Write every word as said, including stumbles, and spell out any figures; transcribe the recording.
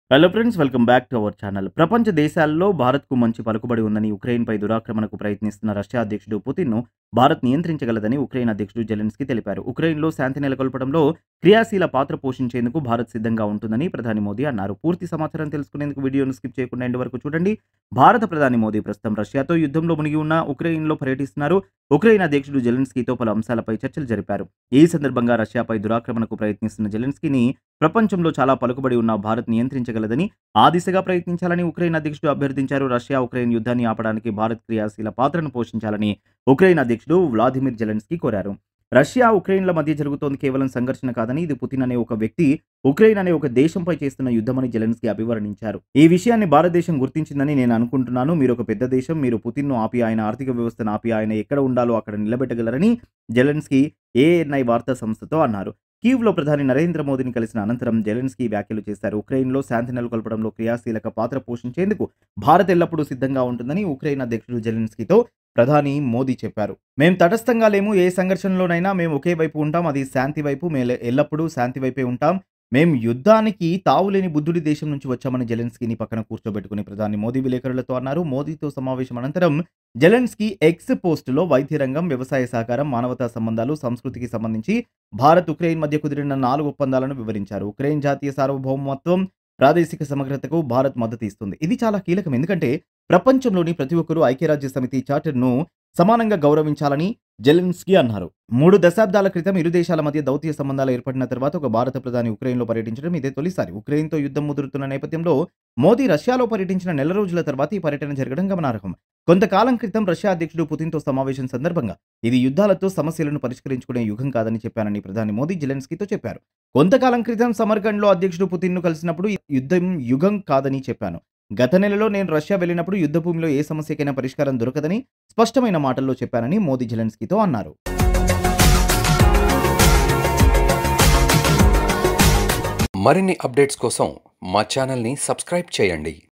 Hello friends, welcome back to our channel. ప్రపంచ దేశాల్లో భారత్‌కు మంచి పలుకుబడి ఉందని ఉక్రెయిన్‌పై దురాక్రమణకు ప్రయత్నిస్తున్న రష్యా అధ్యక్షుడు పుతిన్‌ను భారత్ నియంత్రించగలదని ఉక్రెయిన్ అధ్యక్షుడు జెలెన్స్కీ తెలిపారు. ఉక్రెయిన్‌లో శాంతి నెలకొల్పడంలో క్రియాశీల పాత్ర పోషించేందుకు భారత్ సిద్ధంగా ఉంటుందని ప్రధాని మోదీ అన్నారు. పూర్తి సమాచారం తెలుసుకునేందుకు వీడియోను స్కిప్ చేయకుండా ఎండ్ వరకు చూడండి. భారత ప్రధాని మోదీ ప్రస్తుతం రష్యాతో యుద్ధంలో మునిగి ఉన్న ఉక్రెయిన్‌లో పర్యటిస్తున్నారు. ఉక్రెయిన్ అధ్యక్షుడు జెలెన్స్కీతో పలు అంశాలపై చర్చలు జరిపారు. ఈ సందర్భంగా రష్యాపై దురాక్రమణకు ప్రయత్నిస్తున్న జెలెన్స్కీని ప్రపంచంలో చాలా పలుకుబడి ఉన్న భారత్ నియంత్రించగలదని, ఆ దిశగా ప్రయత్నించాలని ఉక్రెయిన్ అధ్యక్షుడు అభ్యర్థించారు. రష్యా, ఉక్రెయిన్ యుద్ధాన్ని ఆపడానికి భారత్ క్రియాశీల పాత్రను పోషించాలని ఉక్రెయిన్ అధ్యక్షుడు వ్లాదిమిర్ జెలెన్స్కీ కోరారు. రష్యా, ఉక్రెయిన్ల మధ్య జరుగుతోంది కేవలం సంఘర్షణ కాదని, ఇది పుతిన్ అనే ఒక వ్యక్తి ఉక్రెయిన్ అనే ఒక దేశంపై చేస్తున్న యుద్ధమని జెలెన్స్కీ అభివర్ణించారు. ఈ విషయాన్ని భారతదేశం గుర్తించిందని నేను అనుకుంటున్నాను. మీరు ఒక పెద్ద దేశం. మీరు పుతిన్‌ను ఆపి, ఆయన ఆర్థిక వ్యవస్థను ఆపి, ఆయన ఎక్కడ ఉండాలో అక్కడ నిలబెట్టగలరని జెలెన్స్కీ ఏఎన్ఐ వార్తా సంస్థతో అన్నారు. కీవ్‌లో ప్రధాని నరేంద్ర మోదీని కలిసిన అనంతరం జెలెన్స్కీ వ్యాఖ్యలు చేశారు. ఉక్రెయిన్‌లో శాంతి నెలకొల్పడంలో క్రియాశీలక పాత్ర పోషించేందుకు భారత్ ఎల్లప్పుడూ సిద్ధంగా ఉంటుందని ఉక్రెయిన్ అధ్యక్షుడు జెలెన్స్కీతో ప్రధాని మోదీ చెప్పారు. మేం తటస్థంగా లేము. ఏ సంఘర్షణలోనైనా మేము ఒకే వైపు ఉంటాం. అది శాంతి వైపు. మేము ఎల్లప్పుడూ శాంతి వైపే ఉంటాం. మేం యుద్ధానికి తావులేని బుద్ధుడి దేశం నుంచి వచ్చామని జెలెన్స్కీని పక్కన కూర్చోబెట్టుకుని ప్రధాని మోదీ విలేకరులతో అన్నారు. మోదీతో సమావేశం అనంతరం జెలెన్స్కీ ఎక్స్ పోస్టులో వైద్య రంగం, వ్యవసాయ సహకారం, మానవతా సంబంధాలు, సంస్కృతికి సంబంధించి భారత్, ఉక్రెయిన్ మధ్య కుదిరిన నాలుగు ఒప్పందాలను వివరించారు. ఉక్రెయిన్ జాతీయ సార్వభౌమత్వం, ప్రాదేశిక సమగ్రతకు భారత్ మద్దతు ఇస్తుంది. ఇది చాలా కీలకం. ఎందుకంటే ప్రపంచంలోని ప్రతి ఒక్కరూ ఐక్యరాజ్య సమితి చార్టర్‌ను సమానంగా గౌరవించాలని జెలెన్స్కీ అన్నారు. మూడు దశాబ్దాల క్రితం ఇరు దేశాల మధ్య దౌత్య సంబంధాలు ఏర్పడిన తర్వాత ఒక భారత ప్రధాని ఉక్రెయిన్‌లో పర్యటించడం ఇదే తొలిసారి. ఉక్రెయిన్‌తో యుద్ధం ముదురుతున్న నేపథ్యంలో మోదీ రష్యాలో పర్యటించిన నెల రోజుల తర్వాత ఈ పర్యటన జరగడం గమనార్హం. కొంతకాలం క్రితం రష్యా అధ్యక్షుడు పుతిన్‌తో సమావేశం సందర్భంగా ఇది యుద్ధాలతో సమస్యలను పరిష్కరించుకునే యుగం కాదని చెప్పానని ప్రధాని మోదీ జెలెన్స్కీతో చెప్పారు. కొంతకాలం క్రితం సమర్కండ్‌లో అధ్యక్షుడు పుతిన్‌ను కలిసినప్పుడు యుద్ధం యుగం కాదని చెప్పాను. గత నెలలో నేను రష్యా వెళ్ళినప్పుడు యుద్ధ భూమిలో ఏ సమస్యకైనా పరిష్కారం దొరకదని స్పష్టమైన మాటల్లో చెప్పానని మోదీ జెలెన్స్కీతో అన్నారు. మరిన్ని అప్డేట్స్ కోసం మా ఛానల్ని సబ్స్క్రైబ్ చేయండి.